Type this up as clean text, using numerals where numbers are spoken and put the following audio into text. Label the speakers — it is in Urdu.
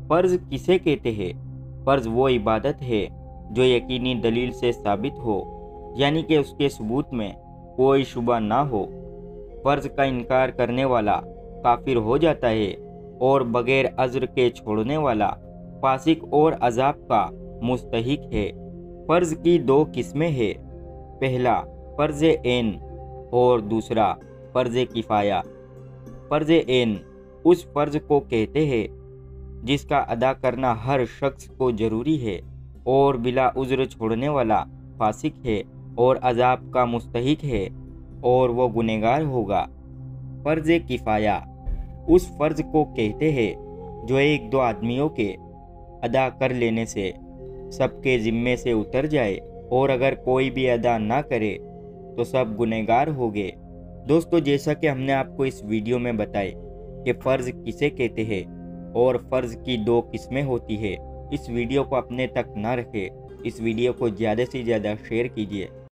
Speaker 1: فرض کسے کہتے ہیں؟ فرض وہ عبادت ہے جو یقینی دلیل سے ثابت ہو، یعنی کہ اس کے ثبوت میں کوئی شبہ نہ ہو۔ فرض کا انکار کرنے والا کافر ہو جاتا ہے اور بغیر عذر کے چھوڑنے والا فاسق اور عذاب کا مستحق ہے۔ فرض کی دو قسمیں ہیں، پہلا فرض عین اور دوسرا فرض کفایہ۔ فرض عین اس فرض کو کہتے ہیں جس کا ادا کرنا ہر شخص کو ضروری ہے اور بلا عذر چھوڑنے والا فاسق ہے اور عذاب کا مستحق ہے اور وہ گنہگار ہوگا۔ فرض کفایہ اس فرض کو کہتے ہیں جو ایک دو آدمیوں کے ادا کر لینے سے سب کے ذمے سے اتر جائے، اور اگر کوئی بھی ادا نہ کرے تو سب گنہگار ہوگے۔ دوستو، جیسا کہ ہم نے آپ کو اس ویڈیو میں بتائے کہ فرض کسے کہتے ہیں اور فرض کی دو قسمیں ہوتی ہے، اس ویڈیو کو اپنے تک نہ رکھے، اس ویڈیو کو زیادہ سے زیادہ شیئر کیجیے۔